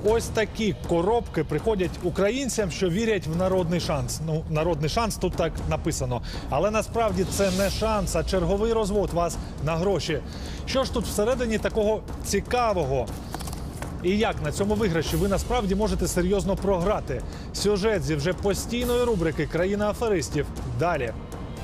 ось такі коробки приходять українцям, що вірять в народний шанс. Ну, народний шанс тут так написано. Але насправді це не шанс, а черговий розвод вас на гроші. Що ж тут всередині такого цікавого? І як на цьому виграші ви насправді можете серйозно програти? Сюжет зі вже постійної рубрики «Країна аферистів». Далі.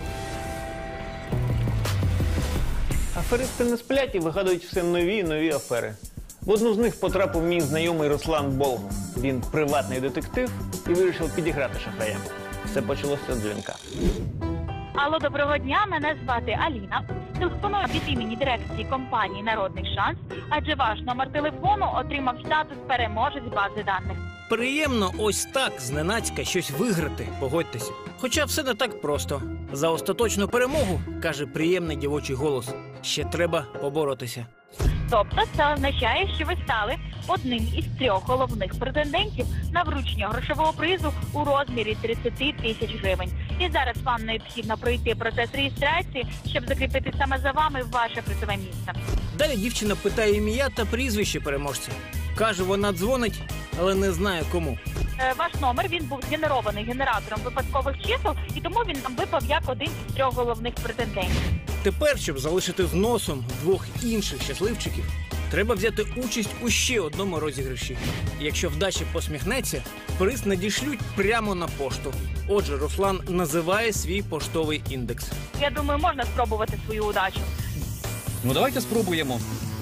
Аферисти не сплять і вигадують все нові і нові афери. В одну з них потрапив мій знайомий Руслан Болгов. Він приватний детектив і вирішив підіграти шахраям. Все почалося з дзвінка. Алло, доброго дня, мене звати Аліна. Телефоную від імені дирекції компанії «Народний шанс», адже ваш номер телефону отримав статус переможець бази даних. Приємно ось так зненацька щось виграти, погодьтеся. Хоча все не так просто. За остаточну перемогу, каже приємний дівочий голос, ще треба поборотися. Тобто це означає, що ви стали одним із 3 головних претендентів на вручення грошового призу у розмірі 30 тисяч гривень. І зараз вам необхідно пройти процес реєстрації, щоб закріпити саме за вами ваше призове місце. Далі дівчина питає ім'я та прізвище переможця. Каже, вона дзвонить, але не знає кому. Ваш номер, він був згенерований генератором випадкових чисел, і тому він нам випав як один із 3 головних претендентів. Тепер, щоб залишити з носом 2 інших щасливчиків, треба взяти участь у ще одному розіграші. Якщо вдача посміхнеться, приз надішлють прямо на пошту. Отже, Руслан називає свій поштовий індекс. Я думаю, можна спробувати свою удачу. Ну, давайте спробуємо.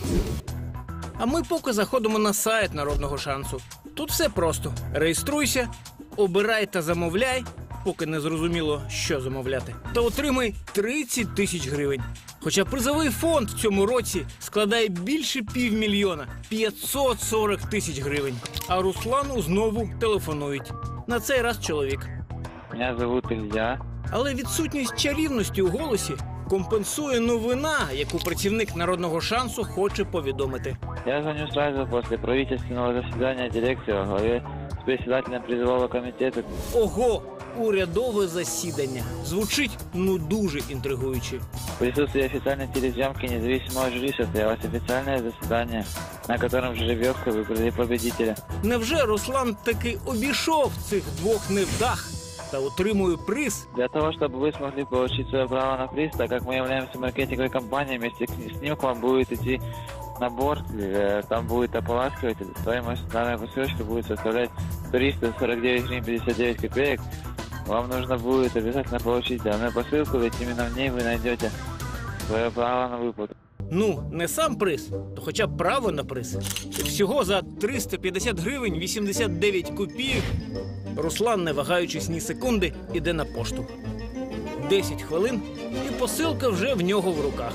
А ми поки заходимо на сайт Народного шансу. Тут все просто. Реєструйся, обирай та замовляй, поки не зрозуміло, що замовляти, та отримай 30 тисяч гривень. Хоча призовий фонд в цьому році складає більше 500 000 – 540 тисяч гривень. А Руслану знову телефонують. На цей раз чоловік. Меня зовут Илья. Але відсутність чарівності у голосі компенсує новина, яку працівник Народного шансу хоче повідомити. Я звоню сразу после правительственного заседания дирекции во главе с председателем призового комитета. Ого! Урядове засідання. Звучить, ну, дуже інтригуюче. В присутствии официальной телесъемки независимого жюри состоялось официальное заседание, на котором жеребьевкой выбрали победителя. Невже Руслан таки обійшов цих 2 невдах та отримує приз? Для того, чтобы вы смогли получить свое право на приз, так как мы являемся маркетинговой компанией, вместе с ним к вам будет идти набор, там будет ополаскиватель. Стоимость данной посылочки будет составлять 349 гривен 59 копеек. Вам нужно будет обязательно получить данную посылку, ведь именно в ней вы найдете свое право на выплату. Ну, не сам приз, то хоча б право на приз. І всього за 350 гривень 89 копійок Руслан, не вагаючись ні секунди, іде на пошту. 10 хвилин, і посилка вже в нього в руках.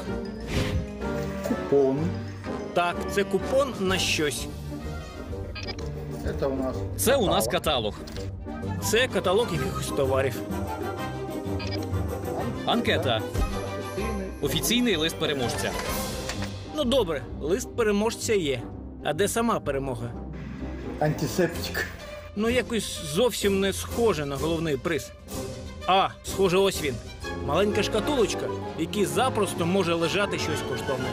Купон. Так, це купон на щось. Це у нас каталог. Це каталог якихось товарів. Анкета. Офіційний лист переможця. Ну добре, лист переможця є. А де сама перемога? Антисептик. Ну якось зовсім не схоже на головний приз. А, схоже, ось він. Маленька шкатулочка, в якій запросто може лежати щось коштовне.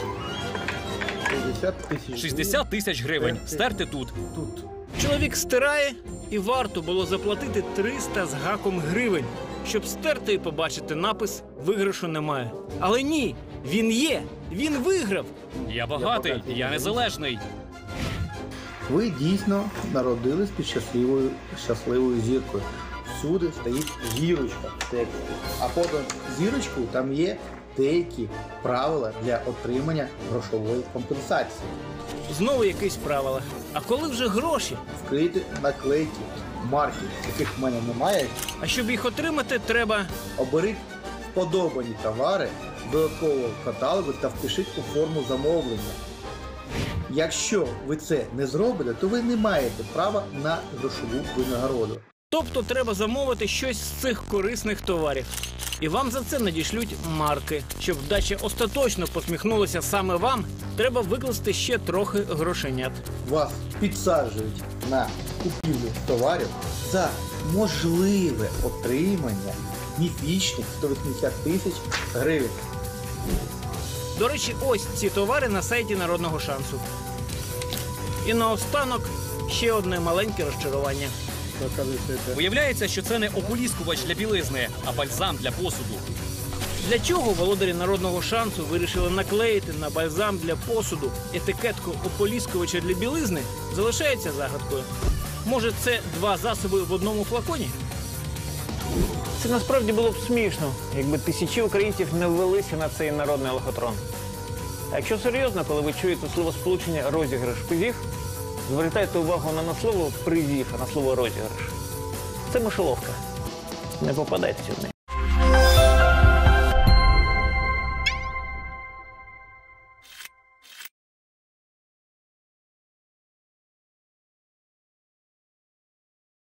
60 тисяч гривень. Стерти тут. Тут. Чоловік стирає, і варто було заплатити 300 з гаком гривень, щоб стерти і побачити напис «Виграшу немає». Але ні, він є, він виграв. Я багатий, я незалежний. Ви дійсно народились під щасливою зіркою. Всюди стоїть зірочка в тексті. А поза зірочкою там є деякі правила для отримання грошової компенсації. Знову якісь правила. А коли вже гроші? Вкрити наклейки, марки, яких в мене немає. А щоб їх отримати, треба... Оберіть вподобані товари додаткового каталогу та впишіть у форму замовлення. Якщо ви це не зробите, то ви не маєте права на грошову винагороду. Тобто треба замовити щось з цих корисних товарів. І вам за це надішлють марки. Щоб вдача остаточно посміхнулася саме вам, треба викласти ще трохи грошенят. Вас підсаджують на купівлю товарів за можливе отримання міфічних 180 тисяч гривень. До речі, ось ці товари на сайті Народного шансу. І наостанок ще одне маленьке розчарування. Виявляється, що це не ополіскувач для білизни, а бальзам для посуду. Для чого володарі народного шансу вирішили наклеїти на бальзам для посуду етикетку ополіскувача для білизни, залишається загадкою. Може, це два засоби в одному флаконі? Це насправді було б смішно, якби тисячі українців не ввелися на цей народний лохотрон. А якщо серйозно, коли ви чуєте словосполучення «розіграш призів», звертайте увагу не на слово «призів», а на слово «розіграш». Це мишоловка. Не попадайте в неї.